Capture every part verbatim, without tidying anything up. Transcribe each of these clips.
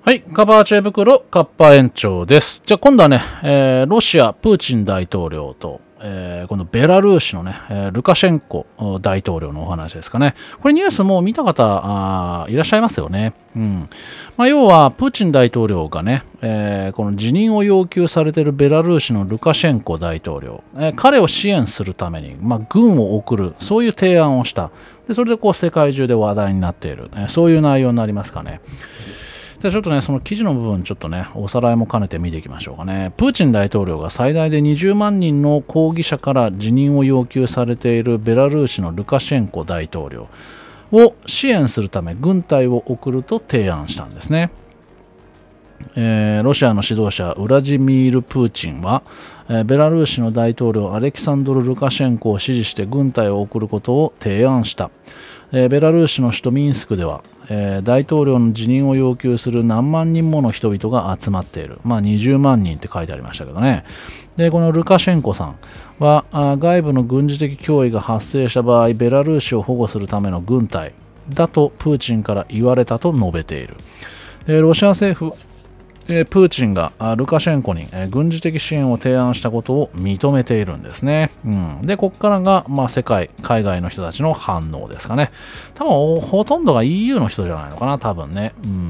はい、カバーチェ袋、カッパ延長です。じゃあ今度はね、えーロシア、プーチン大統領と、えーこのベラルーシのね、えールカシェンコ大統領のお話ですかね。これニュースもう見た方あーいらっしゃいますよね。うんまあ、要は、プーチン大統領がね、えーこの辞任を要求されているベラルーシのルカシェンコ大統領、えー彼を支援するために、まあ、軍を送る、そういう提案をした。でそれでこう世界中で話題になっている、えーそういう内容になりますかね。じゃあちょっとね、その記事の部分、ちょっとね、おさらいも兼ねて見ていきましょうかね。プーチン大統領が最大でにじゅうまんにんの抗議者から辞任を要求されているベラルーシのルカシェンコ大統領を支援するため軍隊を送ると提案したんですね。えーロシアの指導者ウラジミール・プーチンは、えーベラルーシの大統領アレキサンドル・ルカシェンコを支持して軍隊を送ることを提案した。えーベラルーシの首都ミンスクでは、えー大統領の辞任を要求する何万人もの人々が集まっている。まあにじゅうまんにんって書いてありましたけどね。で、このルカシェンコさんはあ外部の軍事的脅威が発生した場合、ベラルーシを保護するための軍隊だとプーチンから言われたと述べている。で、ロシア政府えープーチンがあルカシェンコに、えー軍事的支援を提案したことを認めているんですね。うん、で、ここからが、まあ、世界、海外の人たちの反応ですかね。多分、ほとんどが イーユー の人じゃないのかな、多分ね。うん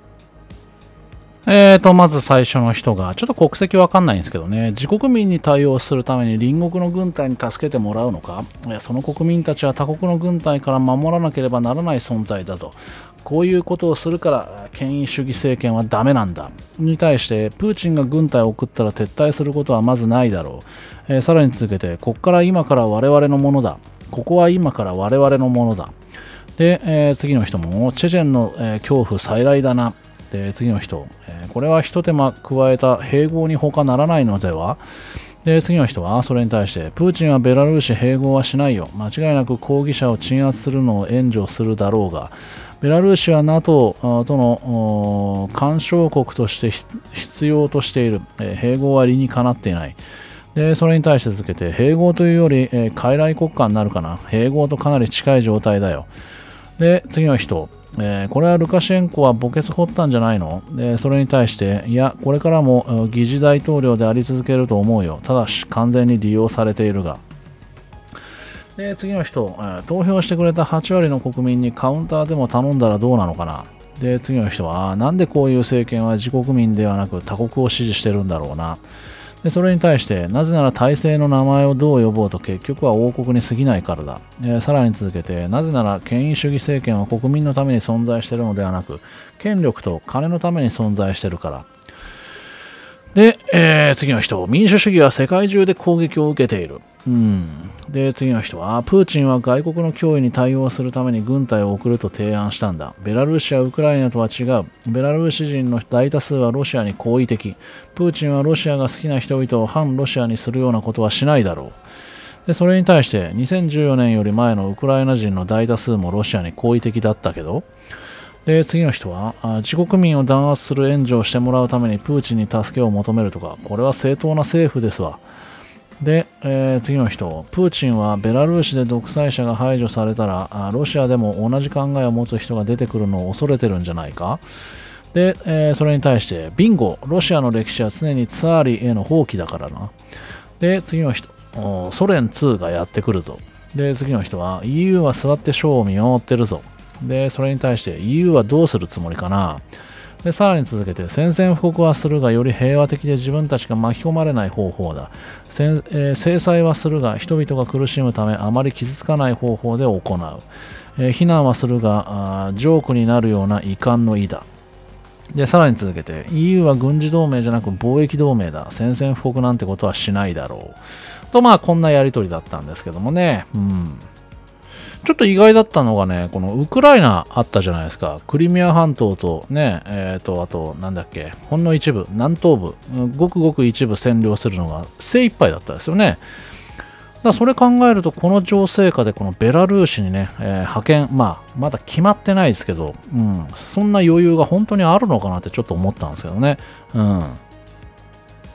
えーと、まず最初の人が、ちょっと国籍わかんないんですけどね、自国民に対応するために隣国の軍隊に助けてもらうのか、えその国民たちは他国の軍隊から守らなければならない存在だぞ。こういうことをするから、権威主義政権はダメなんだ。に対して、プーチンが軍隊を送ったら撤退することはまずないだろう。えーさらに続けて、ここから今から我々のものだ。ここは今から我々のものだ。で、えー次の人も、チェチェンの、えー恐怖再来だな。で次の人、えーこれは一手間加えた併合に他ならないのでは。で次の人はそれに対して、プーチンはベラルーシ併合はしないよ。間違いなく抗議者を鎮圧するのを援助するだろうが、ベラルーシは ナトー との干渉国として必要としている、えー併合は理にかなっていない。でそれに対して続けて、併合というより、えー傀儡国家になるかな。併合とかなり近い状態だよ。で次の人、えーこれはルカシェンコは墓穴掘ったんじゃないの？でそれに対して、いや、これからもえー議事大統領であり続けると思うよ。ただし、完全に利用されているが。で次の人、えー投票してくれたはちわりの国民にカウンターでも頼んだらどうなのかな。で次の人は、なんでこういう政権は自国民ではなく他国を支持してるんだろうな。でそれに対して、なぜなら体制の名前をどう呼ぼうと結局は王国に過ぎないからだ。えーさらに続けて、なぜなら権威主義政権は国民のために存在しているのではなく、権力と金のために存在しているから。で、えー次の人、民主主義は世界中で攻撃を受けている。うん、で次の人は、プーチンは外国の脅威に対応するために軍隊を送ると提案したんだ。ベラルーシはウクライナとは違う。ベラルーシ人の大多数はロシアに好意的。プーチンはロシアが好きな人々を反ロシアにするようなことはしないだろう。でそれに対して、にせんじゅうよねんより前のウクライナ人の大多数もロシアに好意的だったけど。で次の人は、あ自国民を弾圧する援助をしてもらうためにプーチンに助けを求めるとか、これは正当な政府ですわ。で、えー次の人、プーチンはベラルーシで独裁者が排除されたら、あロシアでも同じ考えを持つ人が出てくるのを恐れてるんじゃないか。で、えーそれに対して、ビンゴ、ロシアの歴史は常にツァーリへの放棄だからな。で、次の人、おソ連ツーがやってくるぞ。で、次の人は、イーユー は座ってショーを見守ってるぞ。で、それに対して、イーユー はどうするつもりかな。でさらに続けて、宣戦布告はするがより平和的で自分たちが巻き込まれない方法だ。せんえー制裁はするが人々が苦しむためあまり傷つかない方法で行う。えー非難はするがあージョークになるような遺憾の意だ。でさらに続けて、 イーユー は軍事同盟じゃなく貿易同盟だ。宣戦布告なんてことはしないだろう。とまあこんなやりとりだったんですけどもね。うんちょっと意外だったのがね、このウクライナあったじゃないですか。クリミア半島とね、えっと、あと、なんだっけ、ほんの一部、南東部、ごくごく一部占領するのが精一杯だったですよね。だからそれ考えると、この情勢下でこのベラルーシにね、えー派遣、まあ、まだ決まってないですけど、うん、そんな余裕が本当にあるのかなってちょっと思ったんですけどね。うん。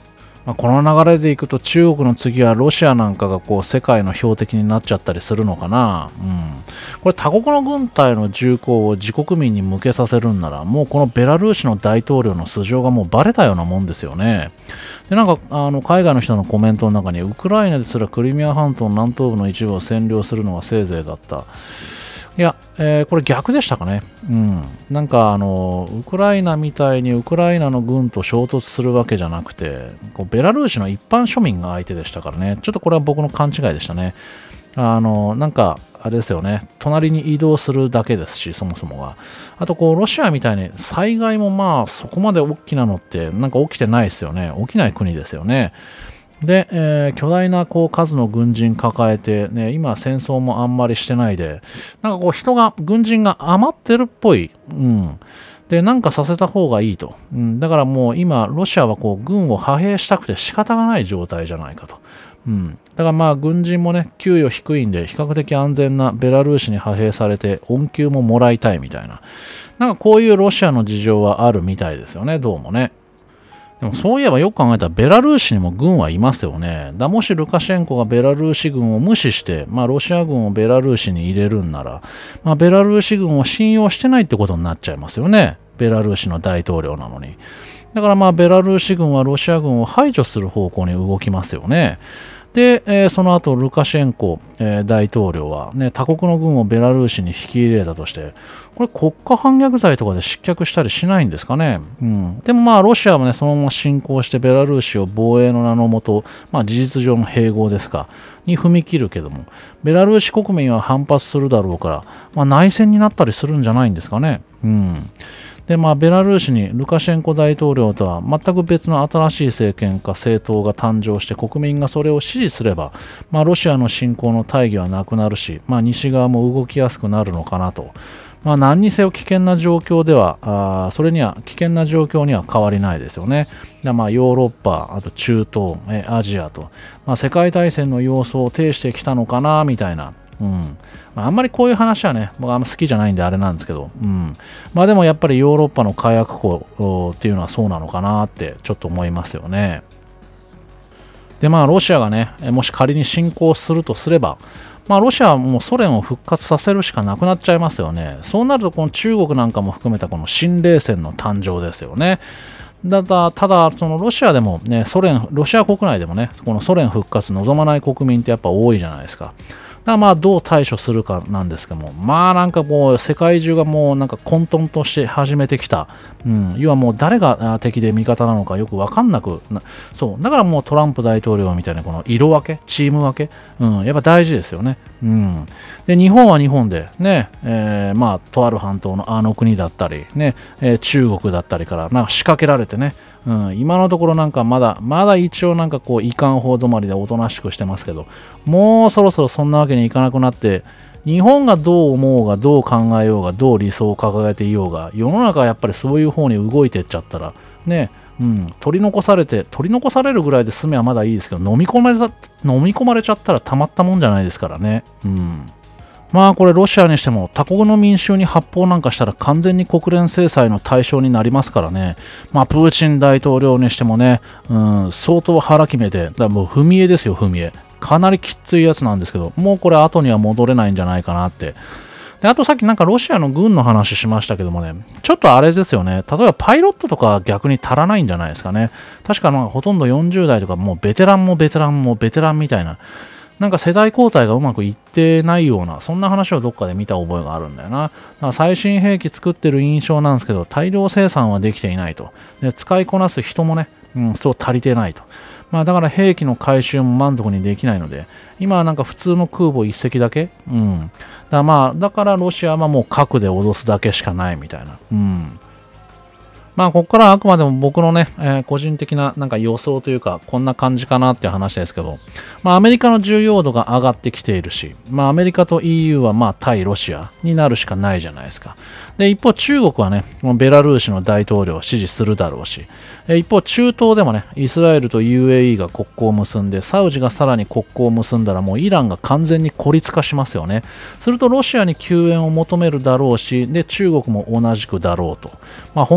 まあ、この流れでいくと中国の次はロシアなんかがこう世界の標的になっちゃったりするのかな。うん、これ他国の軍隊の銃口を自国民に向けさせるんならもうこのベラルーシの大統領の素性がもうバレたようなもんですよね。でなんかあの海外の人のコメントの中にウクライナですらクリミア半島の南東部の一部を占領するのはせいぜいだった。いや、えー、これ逆でしたかね。うん。なんか、あの、ウクライナみたいにウクライナの軍と衝突するわけじゃなくて、こうベラルーシの一般庶民が相手でしたからね。ちょっとこれは僕の勘違いでしたね。あの、なんか、あれですよね。隣に移動するだけですし、そもそもが。あと、こう、ロシアみたいに災害もまあ、そこまで大きなのって、なんか起きてないですよね。起きない国ですよね。で、えー、巨大なこう数の軍人抱えて、ね、今戦争もあんまりしてないで、なんかこう人が、軍人が余ってるっぽい。うん。で、なんかさせた方がいいと。うん、だからもう今、ロシアはこう軍を派兵したくて仕方がない状態じゃないかと。うん。だからまあ軍人もね、給与低いんで、比較的安全なベラルーシに派兵されて、恩給ももらいたいみたいな。なんかこういうロシアの事情はあるみたいですよね、どうもね。でもそういえばよく考えたらベラルーシにも軍はいますよね。だもしルカシェンコがベラルーシ軍を無視して、まあ、ロシア軍をベラルーシに入れるんなら、まあ、ベラルーシ軍を信用してないってことになっちゃいますよね。ベラルーシの大統領なのに。だからまあベラルーシ軍はロシア軍を排除する方向に動きますよね。で、えー、その後ルカシェンコ、えー、大統領は、ね、他国の軍をベラルーシに引き入れたとして、これ国家反逆罪とかで失脚したりしないんですかね。うん、でもまあロシアはね、そのまま侵攻してベラルーシを防衛の名のもと、まあ事実上の併合ですか、に踏み切るけども、ベラルーシ国民は反発するだろうから、まあ、内戦になったりするんじゃないんですかね。うんで、まあ、ベラルーシにルカシェンコ大統領とは全く別の新しい政権か政党が誕生して国民がそれを支持すれば、まあ、ロシアの侵攻の大義はなくなるし、まあ、西側も動きやすくなるのかなと。まあ、何にせよ危険な状況では、あそれには危険な状況には変わりないですよね。でまあ、ヨーロッパ、あと中東、えアジアと、まあ、世界大戦の様相を呈してきたのかなみたいな。うんまあ、あんまりこういう話はね、僕はあんま好きじゃないんであれなんですけど、うん、まあでもやっぱりヨーロッパの火薬庫っていうのはそうなのかなってちょっと思いますよね。でまあロシアがね、もし仮に侵攻するとすれば、まあロシアはもうソ連を復活させるしかなくなっちゃいますよね。そうなるとこの中国なんかも含めたこの新冷戦の誕生ですよね。ただ、ただそのロシアでもね、ソ連、ロシア国内でもね、このソ連復活望まない国民ってやっぱ多いじゃないですか。だからまあどう対処するかなんですけども、まあなんかもう世界中がもうなんか混沌として始めてきた。うん、要はもう誰が敵で味方なのかよくわかんなくな、そう、だからもうトランプ大統領みたいなこの色分け、チーム分け、うん、やっぱ大事ですよね。うん。で、日本は日本でね、えー、まあとある半島のあの国だったり、ね、えー、中国だったりからなんか仕掛けられてね、うん、今のところなんかまだ、まだ一応なんかこう、いかん法止まりでおとなしくしてますけど、もうそろそろそんなわけにいかなくなって、日本がどう思うが、どう考えようが、どう理想を掲げていようが、世の中はやっぱりそういう方に動いていっちゃったら、ね、うん、取り残されて、取り残されるぐらいで済めはまだいいですけど、飲み込まれた、飲み込まれちゃったらたまったもんじゃないですからね。うん。まあこれロシアにしても他国の民衆に発砲なんかしたら完全に国連制裁の対象になりますからね。まあプーチン大統領にしてもね、うん、相当腹決めて、だからもう踏み絵ですよ、踏み絵。かなりきついやつなんですけど、もうこれ後には戻れないんじゃないかなって。で、あとさっきなんかロシアの軍の話しましたけどもね、ちょっとあれですよね、例えばパイロットとか逆に足らないんじゃないですかね。確かなんかほとんどよんじゅう代とかもうベテランもベテランもベテランみたいな。なんか世代交代がうまくいってないような、そんな話をどっかで見た覚えがあるんだよな。だから最新兵器作ってる印象なんですけど、大量生産はできていないと。で使いこなす人もね、うん、そう足りてないと。まあだから兵器の回収も満足にできないので、今はなんか普通の空母一隻だけ。うん。だからまあ、だからロシアはもう核で脅すだけしかないみたいな。うん。まあ、ここからはあくまでも僕のね、えー、個人的ななんか予想というか、こんな感じかなっていう話ですけど、まあ、アメリカの重要度が上がってきているし、まあ、アメリカと イーユー はまあ、対ロシアになるしかないじゃないですか。で、一方、中国はね、ベラルーシの大統領を支持するだろうし、一方、中東でもね、イスラエルと ユーエーイー が国交を結んで、サウジがさらに国交を結んだら、もうイランが完全に孤立化しますよね。すると、ロシアに救援を求めるだろうし、で、中国も同じくだろうと。まあ、本当にね、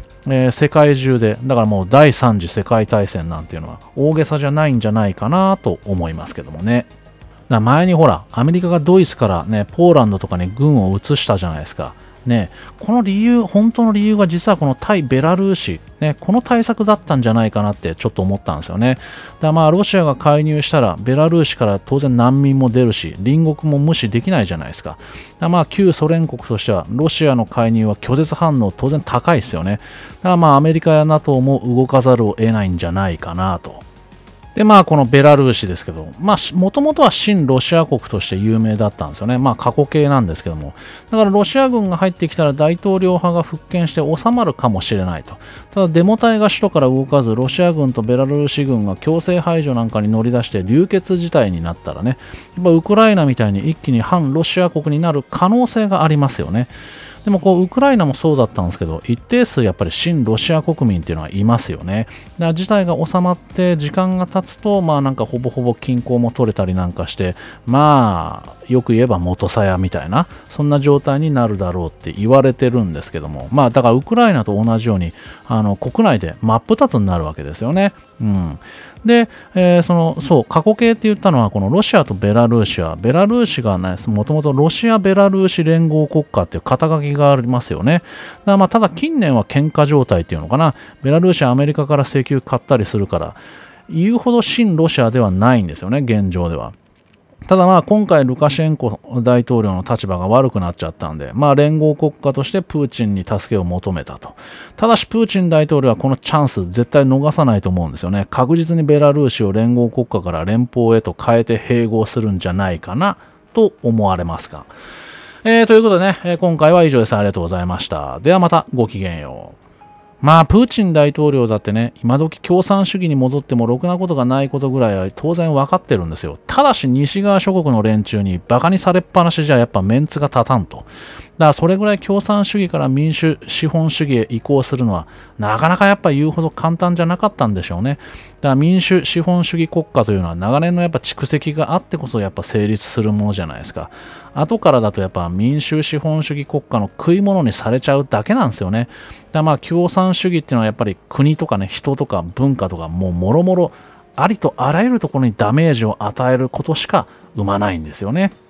えー世界中で、だからもう第三次世界大戦なんていうのは大げさじゃないんじゃないかなと思いますけどもね。だから前にほら、アメリカがドイツからね、ポーランドとかに軍を移したじゃないですか。ね、この理由、本当の理由が実はこの対ベラルーシ、ね、この対策だったんじゃないかなってちょっと思ったんですよね。だからまあロシアが介入したらベラルーシから当然難民も出るし、隣国も無視できないじゃないですか。だからまあ旧ソ連国としてはロシアの介入は拒絶反応当然高いですよね。だからまあアメリカや ナトー も動かざるを得ないんじゃないかなと。で、まあ、このベラルーシですけど、まあ、もともとは親ロシア国として有名だったんですよね。まあ、過去形なんですけども。だから、ロシア軍が入ってきたら大統領派が復権して収まるかもしれないと。ただ、デモ隊が首都から動かず、ロシア軍とベラルーシ軍が強制排除なんかに乗り出して流血事態になったらね、やっぱウクライナみたいに一気に反ロシア国になる可能性がありますよね。でもこうウクライナもそうだったんですけど、一定数やっぱり親ロシア国民っていうのはいますよね。だから事態が収まって時間が経つと、まあなんかほぼほぼ均衡も取れたりなんかして、まあよく言えば元さやみたいな、そんな状態になるだろうって言われてるんですけども、まあだからウクライナと同じように、あの国内で真っ二つになるわけですよね。うん。で、えー、その、そう、過去形って言ったのは、このロシアとベラルーシは、ベラルーシがね、もともとロシア・ベラルーシ連合国家っていう肩書きがありますよね。だからまあ、ただ近年は喧嘩状態っていうのかな、ベラルーシはアメリカから石油買ったりするから、言うほど親ロシアではないんですよね、現状では。ただまあ今回ルカシェンコ大統領の立場が悪くなっちゃったんで、まあ連合国家としてプーチンに助けを求めたと。ただしプーチン大統領はこのチャンス絶対逃さないと思うんですよね。確実にベラルーシを連合国家から連邦へと変えて併合するんじゃないかなと思われますが。えー、ということでね、えー、今回は以上です。ありがとうございました。ではまたごきげんよう。まあ、プーチン大統領だってね、今時共産主義に戻ってもろくなことがないことぐらいは当然分かってるんですよ。ただし西側諸国の連中にバカにされっぱなしじゃやっぱメンツが立たんと。だからそれぐらい共産主義から民主資本主義へ移行するのはなかなかやっぱ言うほど簡単じゃなかったんでしょうね。だから民主資本主義国家というのは長年のやっぱ蓄積があってこそやっぱ成立するものじゃないですか。後からだとやっぱ民主資本主義国家の食い物にされちゃうだけなんですよね。だからまあ共産主義っていうのはやっぱり国とかね、人とか文化とかもうもろもろありとあらゆるところにダメージを与えることしか生まないんですよね。